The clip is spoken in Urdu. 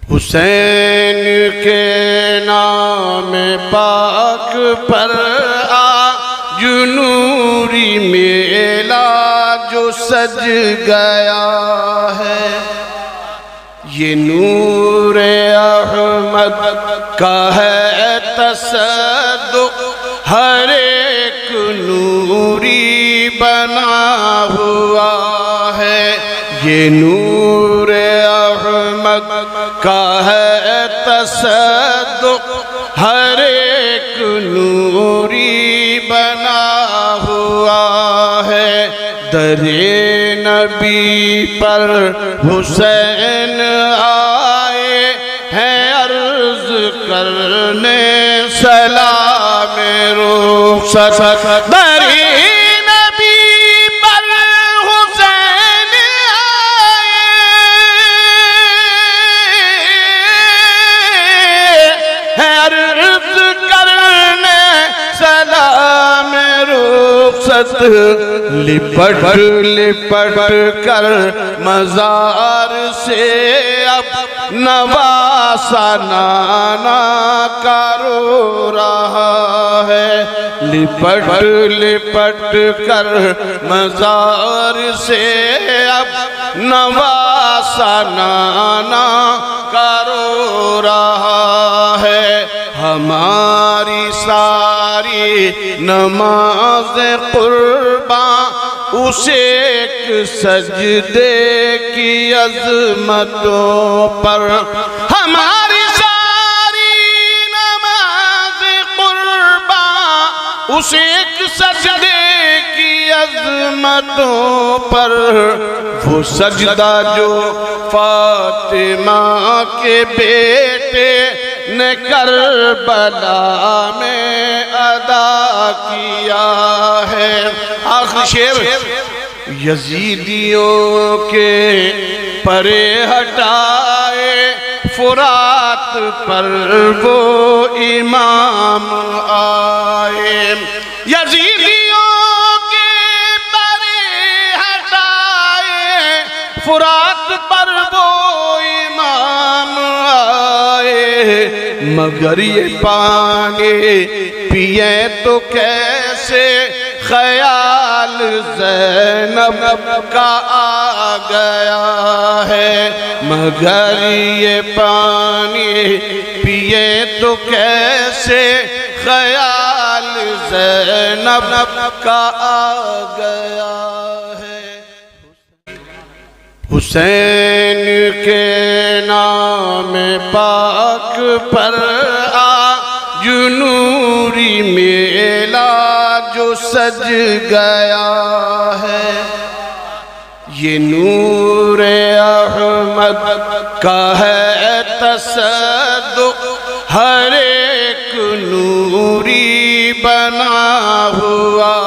حسین کے نام پاک پر آج نوری میلہ جو سج گیا ہے، یہ نور احمد کا ہے تصدق، ہر ایک نوری بنا ہوا ہے، یہ نور احمد کا ہے تصدق، ہر ایک نوری بنا ہوا ہے۔ در نبی پر حسین آئے ہیں عرض کرنے سلام رخصت، در نبی پر حسین آئے ہیں عرض کرنے سلام رخصت، لپٹ لپٹ کر مزار سے اب نواسا نانا کا رو رہا ہے، لپٹ لپٹ کر مزار سے اب نواسا نانا کا رو رہا ہے۔ ہماری ساری نماز قربان اس ایک سجدے کی عظمتوں پر، ہماری ساری نماز قربان اس ایک سجدے کی عظمتوں پر، وہ سجدہ جو فاطمہ کے بیٹے نے کربلا میں ادا کیا ہے۔ آخری شعر، یزیدیوں کے پرے ہٹائے فرات پر وہ امام آئے، یزیدیوں کے پرے ہٹائے فرات پر وہ امام آئے، مگر یہ پانی پیے تو کیسے خیال زینب کا آ گیا ہے، مگر یہ پانی پیے تو کیسے خیال زینب کا آ گیا ہے۔ حسین کے نام پاک پر آج نوری میلہ جو سج گیا ہے، یہ نور احمد کا ہے تصدق، ہر ایک نوری بنا ہوا